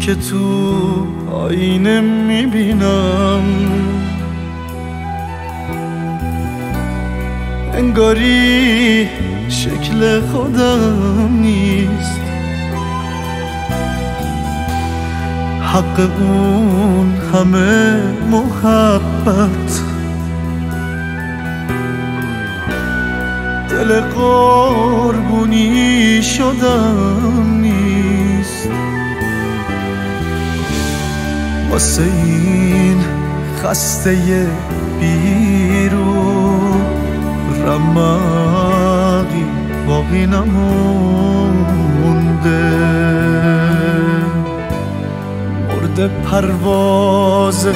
که تو آینه میبینم، انگاری شکل خودم نیست. حق اون همه محبت دل قربونی شدم نیست. واسه این خسته بیرون رمقی باقی نمونده، مرده پرواز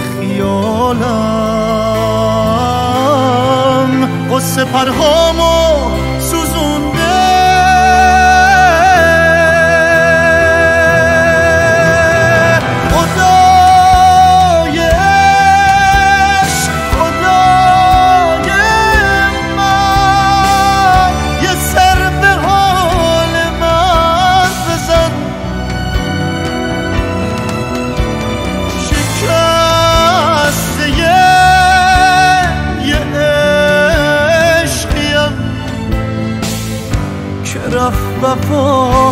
خیالم، قصه پرهامو سوزونده. خدای عشق، خدای من، یه سر به حال من بزن. شکسته یه عشقیم که رفت وفا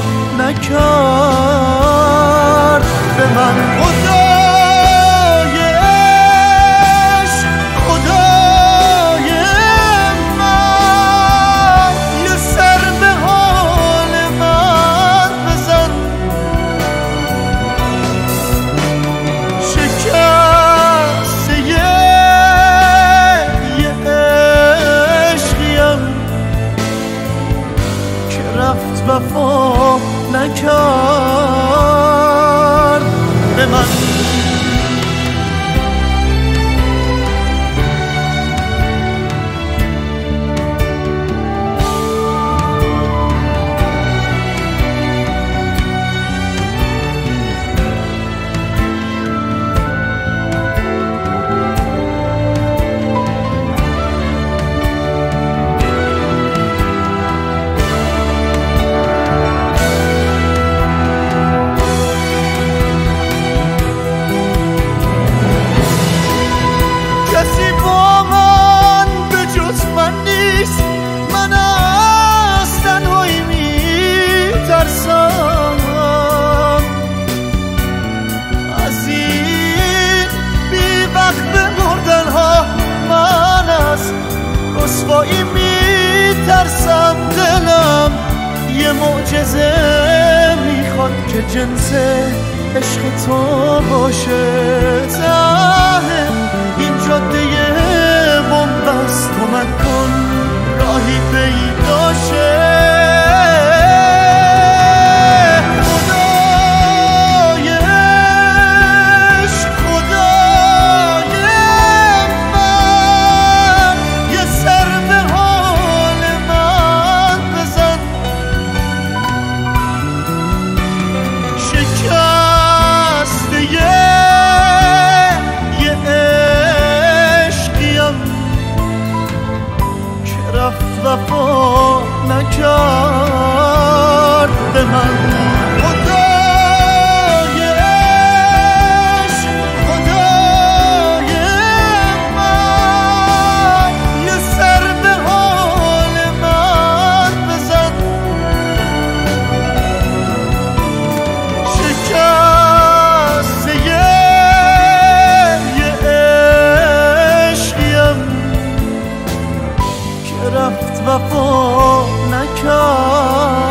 نکرد به من. خدای عشق، خدای من، یه سر به حال من بزن. شکسته یه عشقیم که رفت وفا نکرد به من. کسی با من به جز من نیست، من از تنهایی میترسم. از این بی وقت مردن ها من از رسوایی میترسم. دلم یه معجزه میخواد که جنس عشق تو باشه. ته این جاده بنبست، کمک کن راهی پیدا شه. خدای عشق، خدای من، یه سر به حال من بزن. شکسته یه عشقیم که رفت وفا نکرد به من. خدای عشق، خدای من، یه سر به حال من بزن. شکسته یه عشقیم که رفت وفا نکرد